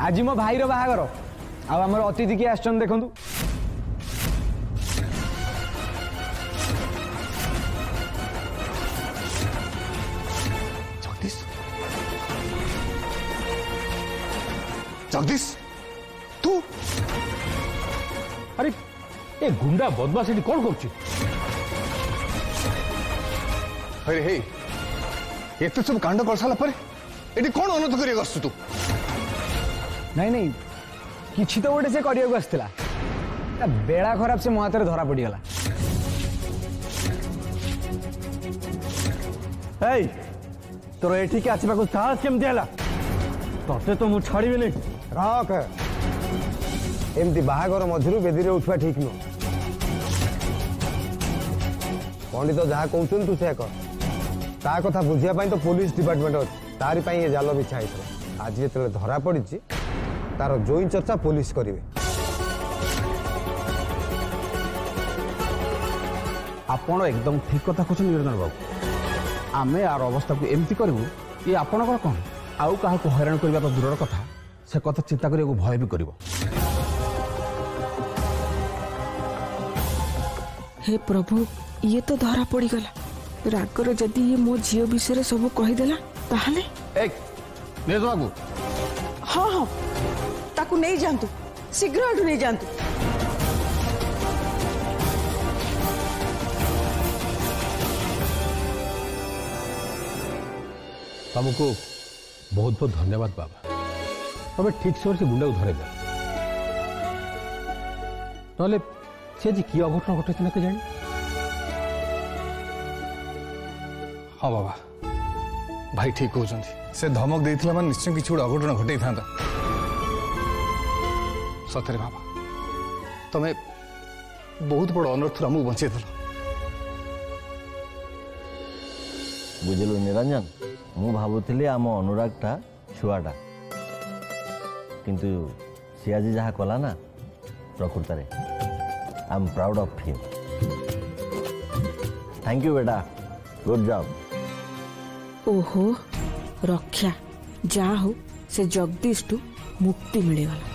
आज मो भाईर बाहागर आमर अतिथि किए आसन देखु जगदीश जगदीश तू अरे ये गुंडा बदमाश ये कौन कर अरे हे एत सब कांड कर सारा पर ये कौन अनर्थ कर तू नहीं नहीं किसी तो गोटे से करने आसला बेड़ा खराब से मो हाथ में धरा पड़गला तोर एठिक आसवा साहस केमती है ते तो मुझे छाड़ी नहीं रख एमती बाहागर मध्य बेदी उठवा ठीक नुह पंडित जहाँ कहते तू से कर ता कथा बुझापी तो पुलिस डिपार्टमेंट अच्छे तारी ये जाल बिछा होता आज जो धरा पड़ी तार जोई चर्चा पुलिस करेंगे आपण एकदम ठीक कथा कहते निरंजन बाबू आम यार अवस्था को एमती करूँ ये आपणकर कौन आउ क्या हैरान करने तो दूर कथा से कथा चिंता करने को भय भी कर हे प्रभु ये तो धरा पड़गला रागर जदि ये मो झील विषय सब कहीदेला ताहले बाबू हाँ हाँ ताकू नहीं जानतु शीघ्र एठू नहीं जानतु तुमको बहुत बहुत धन्यवाद बाबा तुम्हें ठीक से गुंडा को धरे दे ना सी आज कि अघटन घटे ना के जानी हाँ बाबा भाई ठीक कहते से धमक देता मैं निश्चय किसी गोटे अघटन घटे था सतरे बाबा तुम्हें बहुत बड़ अनर्थ आमको बचे बुझलु निरंजन मु भावुली आम अनुरागटा छुआटा किंतु सी आज जहाँ कला ना प्रकृत I am proud of him thank you बेटा गुड जॉब ओहो रक्षा जा हो से जगदीश टू मुक्ति मिलेगा।